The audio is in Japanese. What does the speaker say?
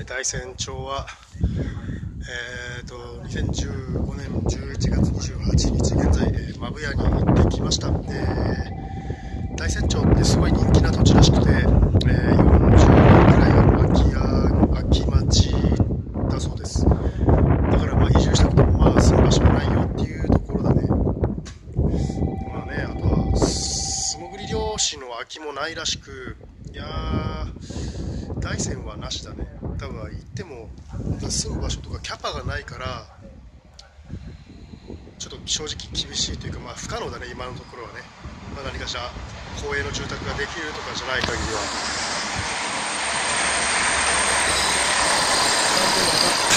大山町は、2015年11月28日現在、マブヤに行ってきました。大山町ってすごい人気な土地らしくて、40年くらい空き町だそうです。だからまあ移住したくてもまあ住む場所がないよっていうところだね。まあね、あとは素潜り漁師の空きもないらしく、いやー、大山はなしだね。多分行っても住む場所とかキャパがないからちょっと正直厳しいというか、まあ不可能だね今のところはね。まあ、何かしら公営の住宅ができるとかじゃない限りは。